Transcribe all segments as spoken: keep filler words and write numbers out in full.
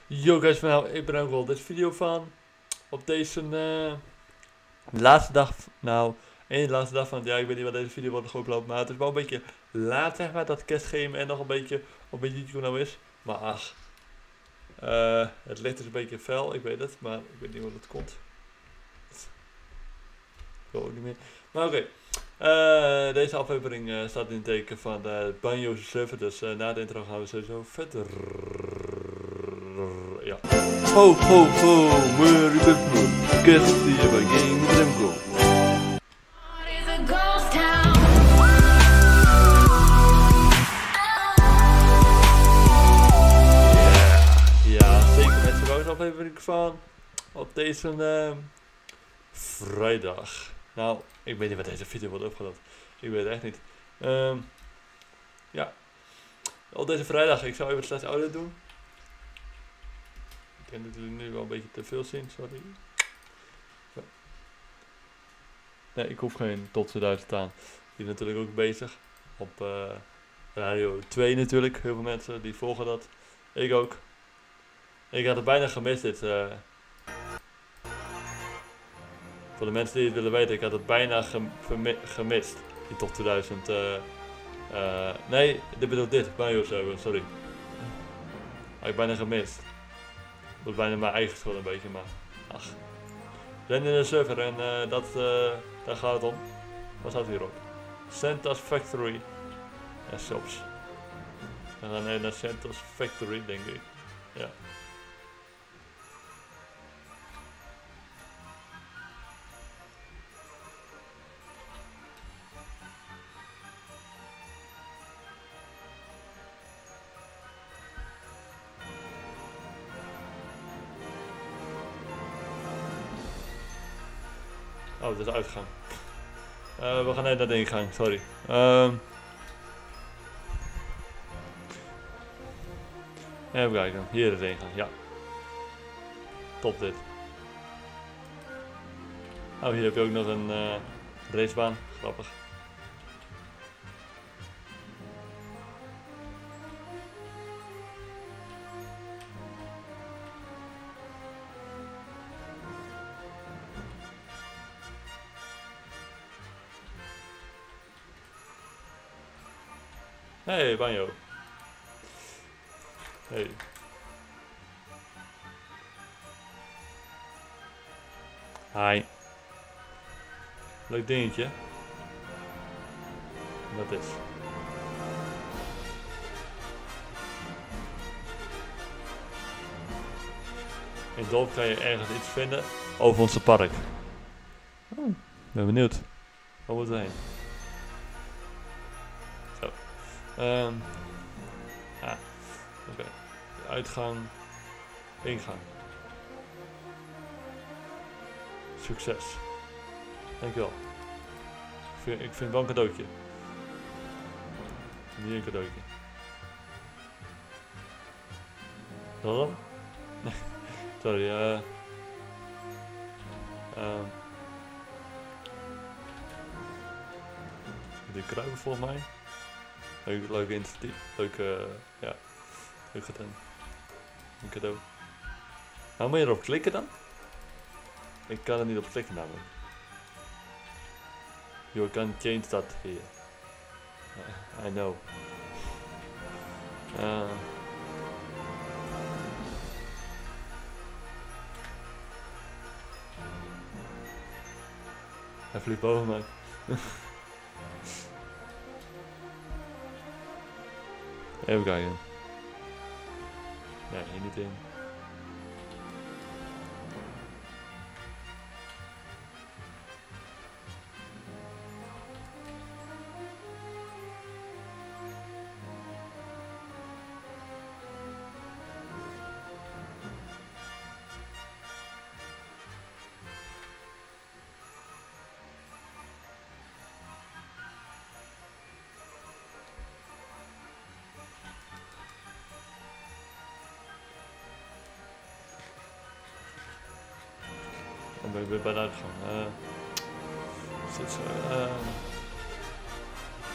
Yo guys, nou, ik ben ook wel deze video van. Op deze uh, laatste dag, nou, één laatste dag van het jaar. Ik weet niet wat deze video wordt geüpload, maar het is wel een beetje laat zeg maar, dat kerstgame en nog een beetje op mijn YouTube nou is. Maar ach, uh, het licht is een beetje fel, ik weet het, maar ik weet niet hoe dat komt. Ik wil ook niet meer. Maar oké, okay. uh, deze aflevering uh, staat in het teken van de uh, Banjo server, dus uh, na de intro gaan we sowieso verder. Ja. Ho ho ho, Merry Christmas, kerst hier bij Game Remco. Ja, zeker met de roos aflevering van op deze uh, vrijdag. Nou, ik weet niet wat deze video wordt opgeladen. Ik weet het echt niet. Um, ja, op deze vrijdag, ik zou even slechts audio doen. Ik denk dat jullie nu wel een beetje te veel zien, sorry. Zo. Nee, ik hoef geen tot tweeduizend aan. Die is natuurlijk ook bezig. Op uh, Radio twee natuurlijk. Heel veel mensen die volgen dat. Ik ook. Ik had het bijna gemist dit. Uh, voor de mensen die het willen weten, ik had het bijna gem gemist. Die top tweeduizend. Uh, uh, nee, dit bedoelt dit. Banjo server, sorry. Had ik bijna gemist. Dat is bijna mijn eigen schuld een beetje, maar ach. We zijn in de server en uh, dat, uh, daar gaat het om. Wat staat hierop? Santa's Factory en Shops. We gaan even naar Santa's Factory, denk ik. Ja. Oh, het is uitgang. Uh, we gaan even naar de ingang, sorry. Um, even kijken, hier is de ingang, ja. Top dit. Oh, hier heb je ook nog een uh, racebaan, grappig. Hey, Banjo. Hey. Hi. Leuk dingetje. Wat is? In het dorp kan je ergens iets vinden over onze park. Oh, ben benieuwd. Waar moeten we heen? Zo. Um, ah, oké. Okay. Uitgang, ingang. Succes. Dankjewel. Ik vind, ik vind wel een cadeautje. Niet een cadeautje. Waarom? Nee, sorry. Uh, uh, die kruipen volgens mij. Leuk, leuk initiatief, leuk, uh, ja, leuk gedaan. Een cadeau. Nou, moet je erop klikken dan? Ik kan er niet op klikken namelijk. You can change that here. Uh, I know. Uh. Hij vliegt boven mij. Even kijken. Nee, hier niet in. Dan ben ik weer bij de uitgang. Uh, is dit zo? Uh,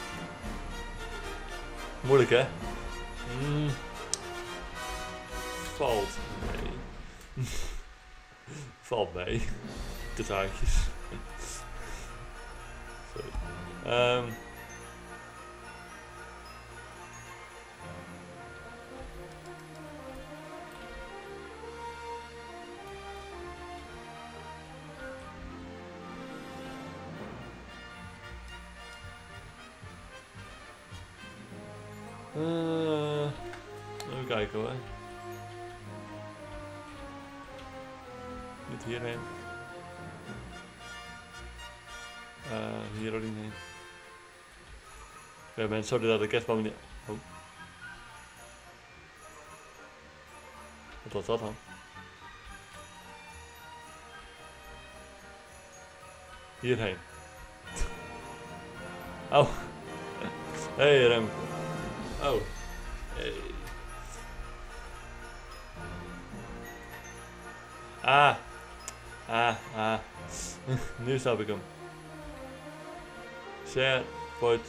moeilijk hè? Mm. valt. Nee. Valt mee. De zaakjes. Sorry. Um, Uh, even kijken hoor. Niet hierheen. Uh, hier ook niet heen. Ja mensen, sorry dat de kerstboom niet... Oh. Wat was dat dan? Hierheen. Oh. Hey Remco. Oh. Hey. Ah. Ah, ah. Nu snap ik hem. Share, point.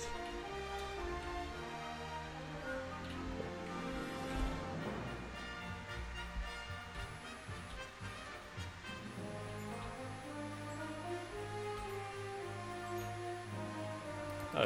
Oh.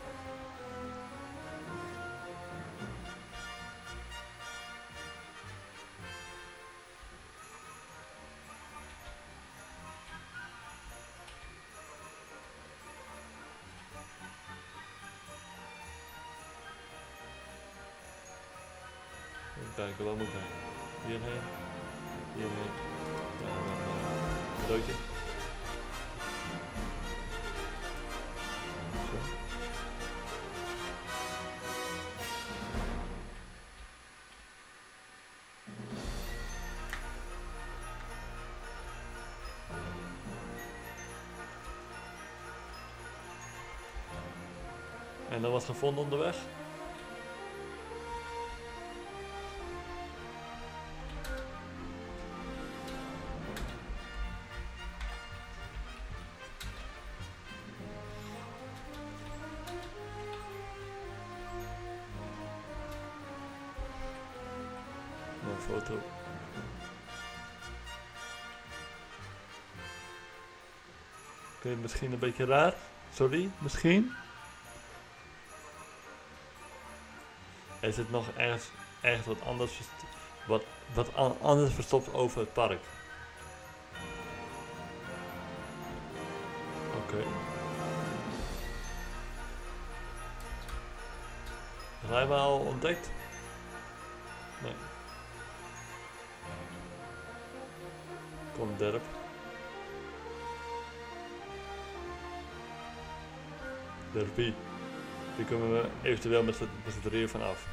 Even kijken, wat moet ik heen? Hierheen, hierheen, ja, dan uh, cadeautje. Zo. En dat was gevonden onderweg. Een foto. Oké, okay, misschien een beetje raar. Sorry, misschien. Er zit nog ergens, ergens wat anders verstopt, wat, wat an anders verstopt over het park. Oké. Okay. Hebben we al ontdekt? Nee. Kom derp. Derpie. Hier kunnen we eventueel met z'n drieën van af.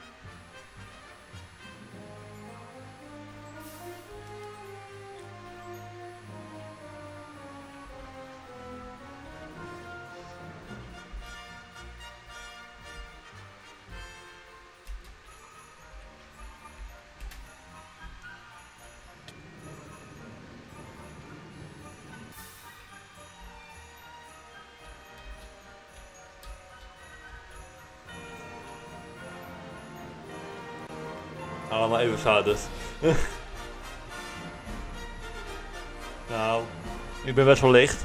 Allemaal even zout dus. Nou, ik ben best wel licht.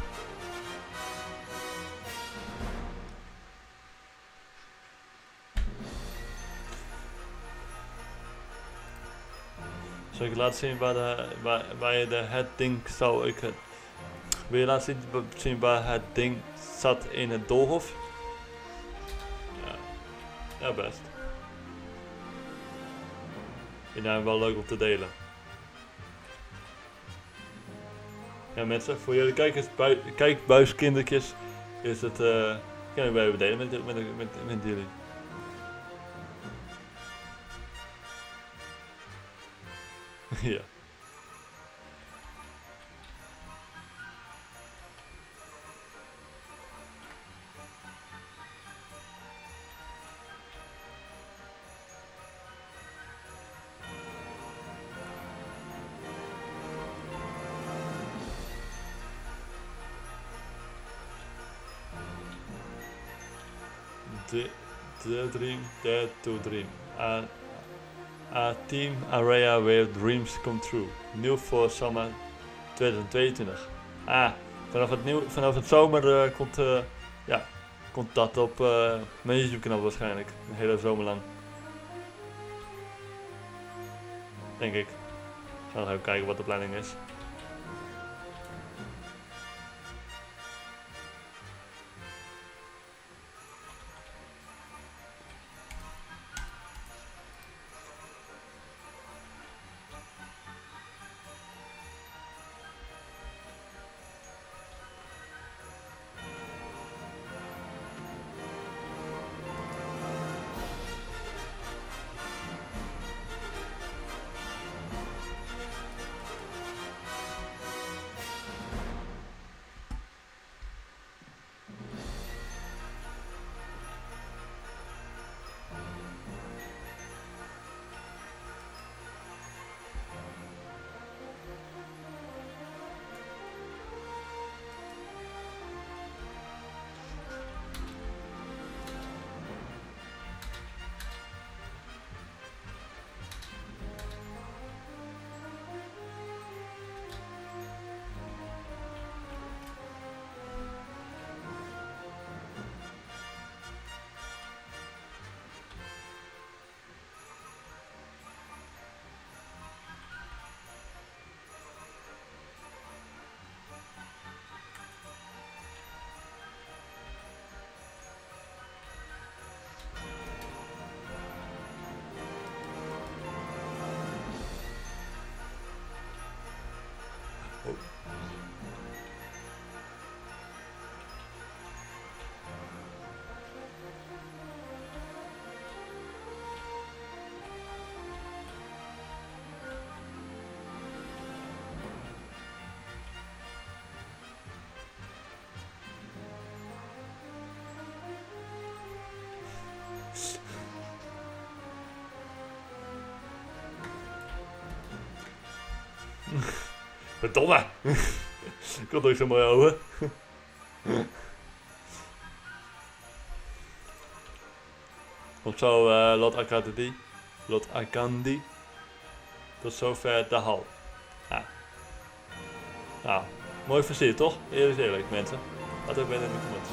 Zal ik laten zien waar, de, waar, waar je de, het ding zou... Ik, wil je laten zien, zien waar het ding zat in het doolhof? Ja, ja best. Vind jij hem wel leuk om te delen? Ja mensen, voor jullie kijkers, bui, kijkbuiskindertjes is het... Uh, kan ik bij even delen met, met, met, met, met jullie. Ja. De, de dream, de to dream. Uh, A team area where dreams come true. Nieuw voor zomer tweeduizend tweeëntwintig. Ah, vanaf het, nieuw, vanaf het zomer uh, komt, uh, ja, komt dat op uh, mijn YouTube kanaal waarschijnlijk. Een hele zomer lang. Denk ik. Ik ga nog even kijken wat de planning is. Oh. Verdomme! Ik had ook zo mooi ogen. Tot zo, uh, Lot Akandi. Lot Akandi. Tot zover de hal. Ja. Nou, mooi versierd toch? Eerlijk is eerlijk, mensen. Laat ook weten in de comments.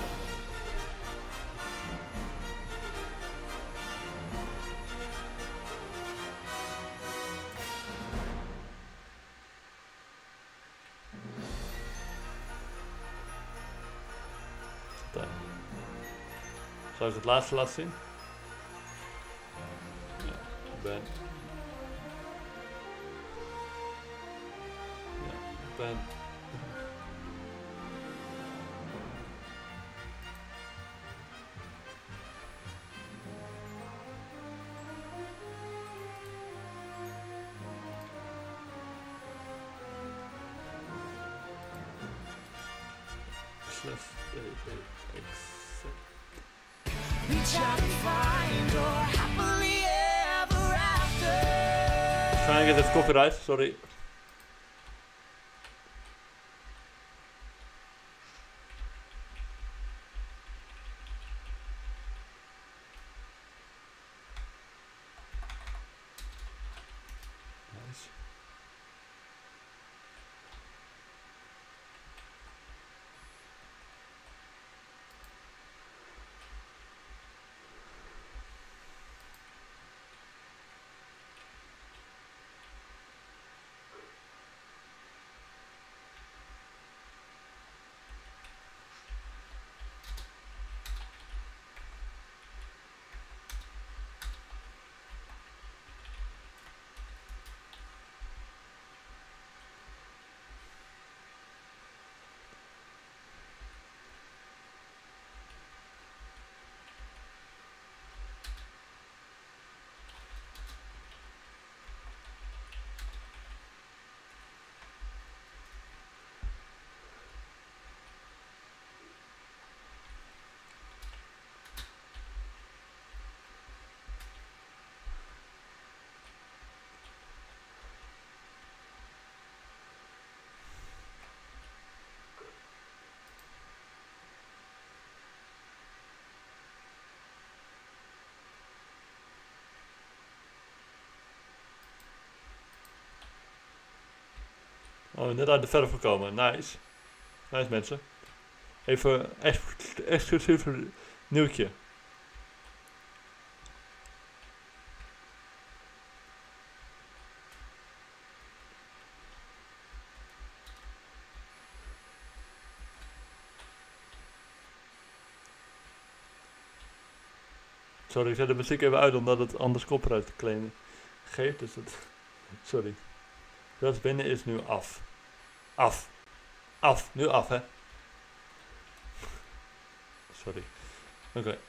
Zal ik het laatste laten zien? Ja, ben. Ja, ben. Slash Waarschijnlijk is het copyright, sorry. Nice. Oh, net uit de verf gekomen. Nice. Nice mensen. Even ex exclusief nieuwtje. Sorry, ik zet de muziek even uit omdat het anders copyright claim geeft. Dus het... Sorry. Dat binnen is nu af. Af. Af. Nu af, hè. Sorry. Oké. Okay.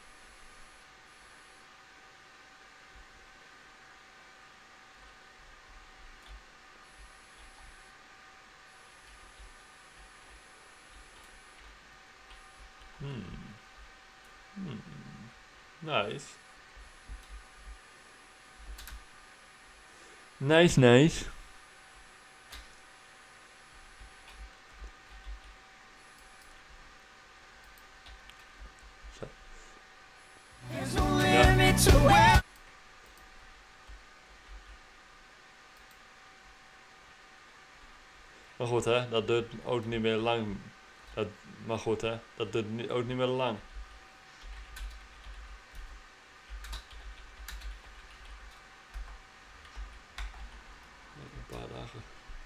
Hmm. Hmm. Nice. Nice, nice. Zo. Ja. Maar goed, hè, dat duurt ook niet meer lang. Dat, maar goed, hè, dat duurt niet, ook niet meer lang. Een paar dagen.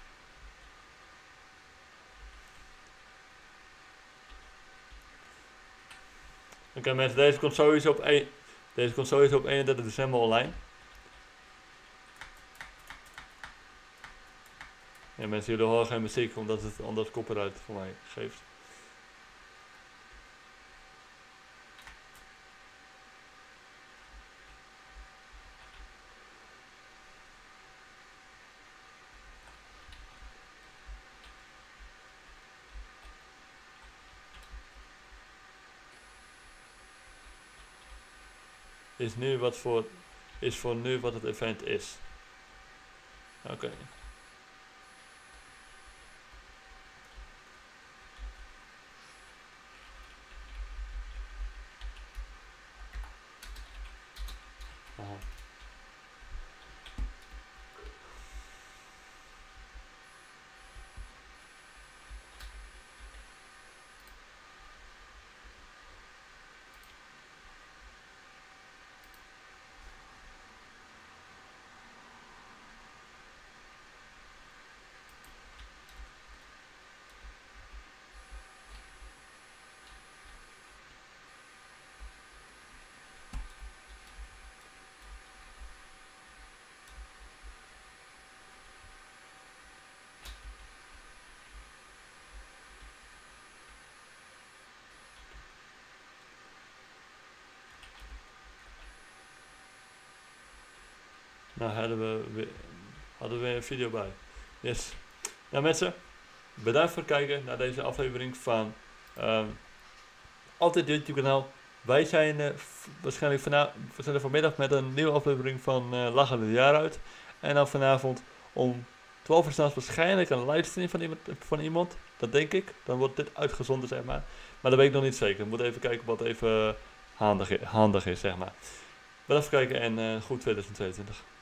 Oké okay, mensen, deze komt sowieso op één, deze komt sowieso op eenendertig december online. Ja mensen, jullie horen geen muziek omdat het anders copyright voor mij geeft. Is nu wat voor, is voor nu wat het event is. Oké. Okay. Aha. Nou hadden we weer, hadden we weer een video bij. Yes. Nou mensen, bedankt voor het kijken naar deze aflevering van um, Altijd YouTube kanaal. Wij zijn uh, waarschijnlijk vanavond, we zijn er vanmiddag met een nieuwe aflevering van uh, Lachen het jaar uit. En dan vanavond om twaalf uur 's nachts waarschijnlijk een livestream van iemand, van iemand. Dat denk ik. Dan wordt dit uitgezonden zeg maar. Maar dat weet ik nog niet zeker. Ik moet even kijken wat even handig, handig is zeg maar. Bedankt voor het kijken en uh, goed tweeduizend tweeëntwintig.